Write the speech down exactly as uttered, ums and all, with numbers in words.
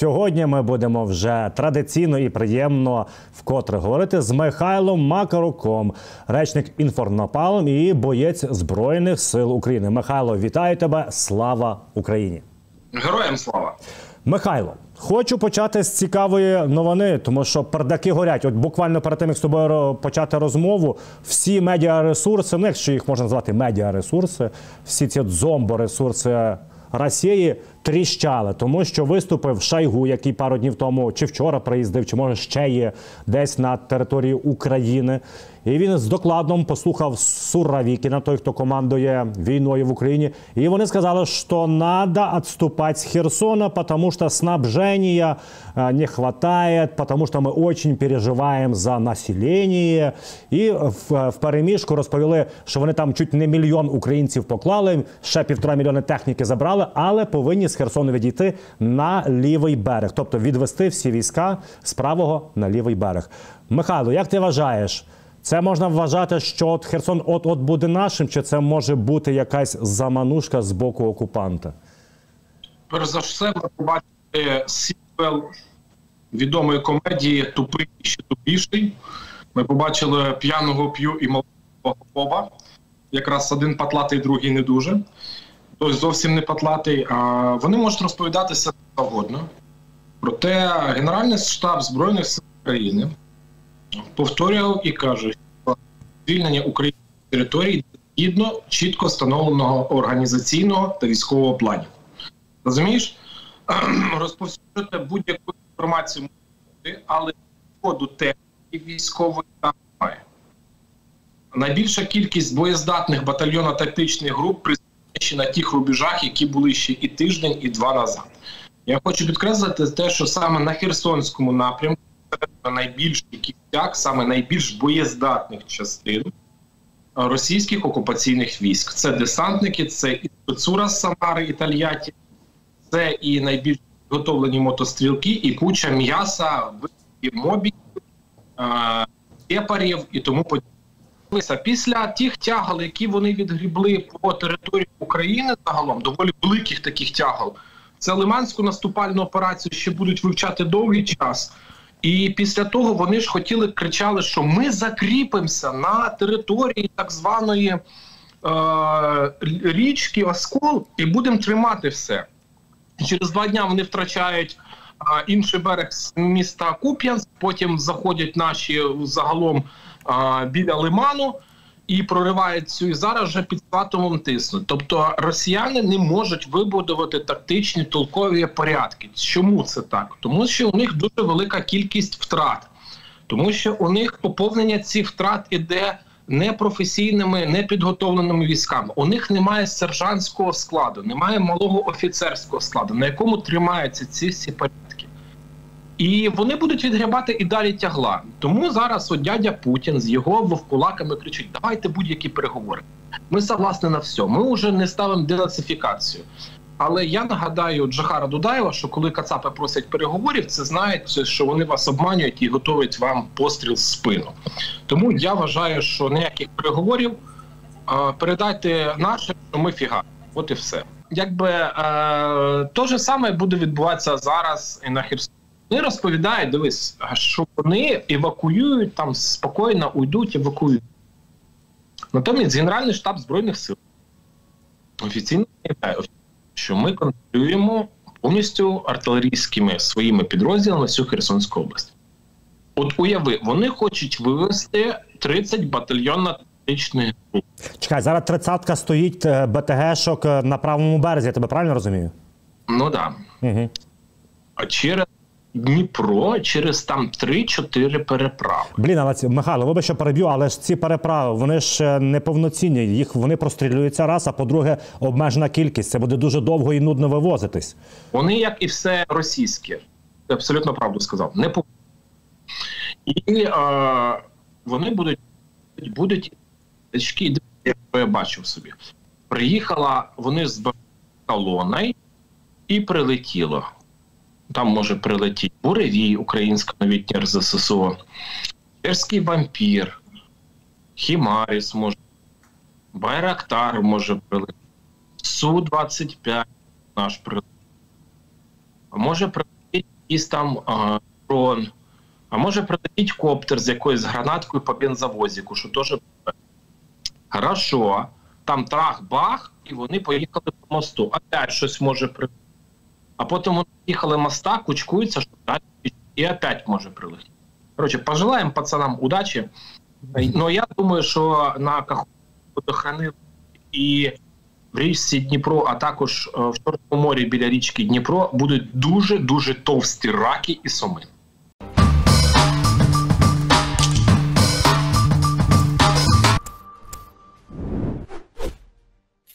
Сьогодні ми будемо вже традиційно і приємно вкотре говорити з Михайлом Макаруком, речник «Інформнапалм» і боєць Збройних сил України. Михайло, вітаю тебе! Слава Україні! Героям слава! Михайло, хочу почати з цікавої новини, тому що пердаки горять. От буквально перед тим, як з тобою почати розмову, всі медіаресурси, ну якщо їх можна назвати медіаресурси, всі ці зомборесурси Росії тріщали, тому що виступив Шойгу, який пару днів тому, чи вчора приїздив, чи може ще є десь на території України. І він з докладом послухав Суровікіна, той, хто командує війною в Україні. І вони сказали, що треба відступати з Херсона, тому що снабження не вистачає, тому що ми дуже переживаємо за населення. І в, в переміжку розповіли, що вони там чуть не мільйон українців поклали, ще півтора мільйони техніки забрали, але повинні з Херсону відійти на лівий берег. Тобто відвести всі війська з правого на лівий берег. Михайло, як ти вважаєш, це можна вважати, що от Херсон от-от буде нашим, чи це може бути якась заманушка з боку окупанта? Перш за все, ми побачили сіквел відомої комедії «Тупий і ще тупіший». Ми побачили п'яного п'ю і молодого Боба. Якраз один патлатий, другий не дуже. Тобто зовсім не патлатий. А вони можуть розповідатися завгодно. Проте Генеральний штаб Збройних сил України повторював і каже, що звільнення української території згідно чітко встановленого організаційного та військового планів. Розумієш? Розповсюджувати будь-яку інформацію можливо, але ходу техніки військової там немає. Найбільша кількість боєздатних батальйонно-тактичних груп призначена на тих рубежах, які були ще і тиждень, і два назад. Я хочу підкреслити те, що саме на Херсонському напрямку найбільший кістяк, саме найбільш боєздатних частин російських окупаційних військ. Це десантники, це і спецура з Самари і Тольятті, це і найбільш підготовлені мотострілки, і куча м'яса, мобів, кепарів і тому подібне. Після тих тягал, які вони відгрібли по території України загалом, доволі великих таких тягал, це Лиманську наступальну операцію ще будуть вивчати довгий час. І після того вони ж хотіли, кричали, що ми закріпимося на території так званої е, річки Оскол і будемо тримати все. Через два дня вони втрачають е, інший берег міста Куп'янськ, потім заходять наші загалом е, біля Лиману і проривають цю, і зараз вже під Сватовом тиснуть. Тобто росіяни не можуть вибудувати тактичні толкові порядки. Чому це так? Тому що у них дуже велика кількість втрат. Тому що у них поповнення цих втрат іде непрофесійними, непідготовленими військами. У них немає сержантського складу, немає малого офіцерського складу, на якому тримаються ці всі порядки. І вони будуть відгрібати і далі тягла. Тому зараз от дядя Путін з його вовкулаками кричить: давайте будь-які переговори. Ми согласні на все. Ми вже не ставимо денацифікацію. Але я нагадаю Джохара Дудаєва, що коли кацапи просять переговорів, це знають, що вони вас обманюють і готують вам постріл в спину. Тому я вважаю, що ніяких переговорів. Передайте наше, що ми фіга. От і все. Якби е, то же саме буде відбуватися зараз і на Херсоні. Вони розповідають, дивись, що вони евакуюють, там спокійно уйдуть, евакуюють. Натомість Генеральний штаб Збройних сил офіційно заявляє, що ми контролюємо повністю артилерійськими своїми підрозділами всю Херсонську область. От уяви, вони хочуть вивести тридцять батальйонно-тактичних груп. Чекай, зараз тридцятка стоїть БТГ-шок на правому березі, я тебе правильно розумію? Ну так. Да. Угу. А через Дніпро, через там три-чотири переправи. Блін, але ці, Михайло, вибач, що переб'ю, але ж ці переправи, вони ж неповноцінні, їх вони прострілюються раз, а по-друге, обмежена кількість, це буде дуже довго і нудно вивозитись. Вони, як і все російське, ти абсолютно правду сказав, не по... І е, вони будуть, будуть, як я бачив собі, приїхала, вони з колоною і прилетіло. Там може прилетіти Буревій, українська новітня ер зе ес ес о, Терський вампір, Хімаріс може, Байрактар може прилетіти, Су двадцять п'ять наш прилетить. Може прилетіти якийсь там а, дрон, а може прилетіть коптер з якоюсь гранаткою по бензовозику, що теж хорошо, там трах-бах, і вони поїхали по мосту. Опять щось може прилетіти. А потім вони їхали моста, кучкуються, що далі, і опять може прилетіти. Короче, пожелаємо пацанам удачі. Но я думаю, що на Каховці водохранилищі і в річці Дніпро, а також в Чорному морі біля річки Дніпро будуть дуже-дуже товсті раки і соми.